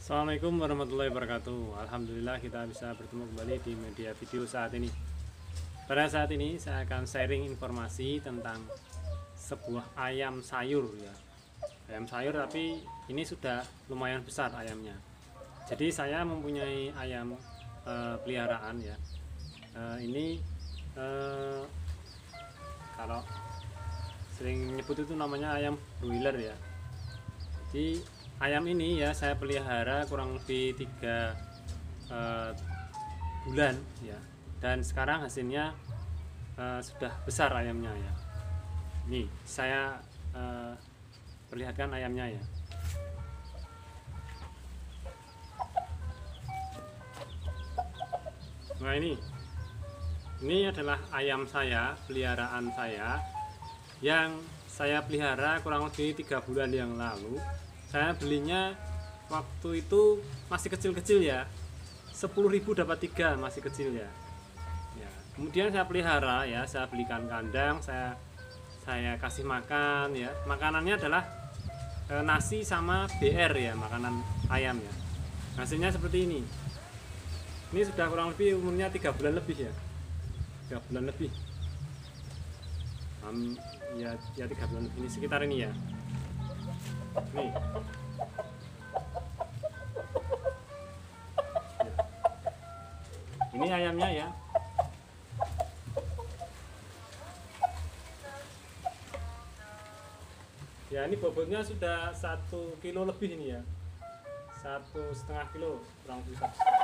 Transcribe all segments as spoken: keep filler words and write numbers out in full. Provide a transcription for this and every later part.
Assalamualaikum warahmatullahi wabarakatuh. Alhamdulillah kita bisa bertemu kembali di media video saat ini. Pada saat ini saya akan sharing informasi tentang sebuah ayam sayur ya. Ayam sayur tapi ini sudah lumayan besar ayamnya. Jadi saya mempunyai ayam e, peliharaan ya. E, ini e, kalau sering nyebut itu namanya ayam broiler ya. Jadi ayam ini ya saya pelihara kurang lebih tiga uh, bulan ya, dan sekarang hasilnya uh, sudah besar ayamnya ya. Ini saya uh, perlihatkan ayamnya ya. Nah ini ini adalah ayam saya, peliharaan saya yang saya pelihara kurang lebih tiga bulan yang lalu. Saya belinya waktu itu masih kecil-kecil ya, sepuluh ribu dapat tiga, masih kecil ya. Ya kemudian saya pelihara ya, saya belikan kandang, saya saya kasih makan ya. Makanannya adalah e, nasi sama B R ya, makanan ayam ya. Hasilnya seperti ini. Ini sudah kurang lebih umurnya tiga bulan lebih ya, tiga bulan lebih. Um, ya ya tiga bulan lebih, ini sekitar ini ya. Nih. Ini ayamnya ya. Ya ini bobotnya sudah satu kilo lebih ini ya. Satu setengah kilo kurang lebih.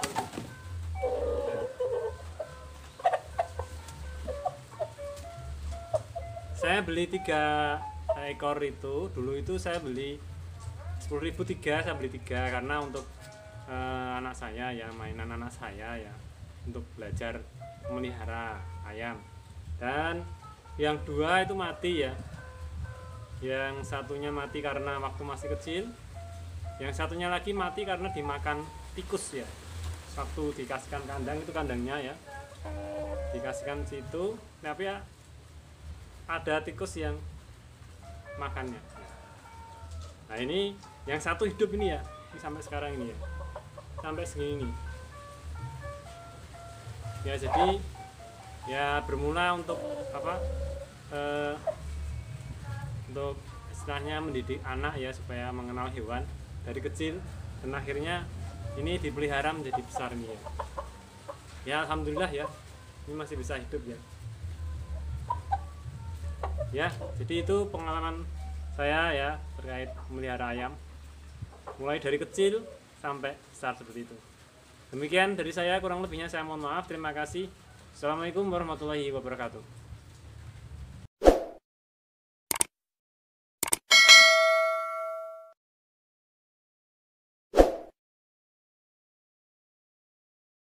Saya beli tiga ekor itu, dulu itu saya beli sepuluh ribu tiga, saya beli tiga karena untuk e, anak saya ya, mainan anak saya ya, untuk belajar memelihara ayam. Dan yang dua itu mati ya, yang satunya mati karena waktu masih kecil, yang satunya lagi mati karena dimakan tikus ya, waktu dikasihkan kandang, itu kandangnya ya, dikasihkan situ tapi ya ada tikus yang makannya. Nah ini yang satu hidup ini ya, ini sampai sekarang ini ya, sampai segini nih. Ya jadi ya bermula untuk apa? Eh, untuk istilahnya mendidik anak ya, supaya mengenal hewan dari kecil, dan akhirnya ini dipelihara menjadi besar nih ya. Ya alhamdulillah ya, ini masih bisa hidup ya. Ya, jadi itu pengalaman saya ya terkait memelihara ayam, mulai dari kecil sampai besar seperti itu. Demikian dari saya, kurang lebihnya saya mohon maaf. Terima kasih. Assalamualaikum warahmatullahi wabarakatuh.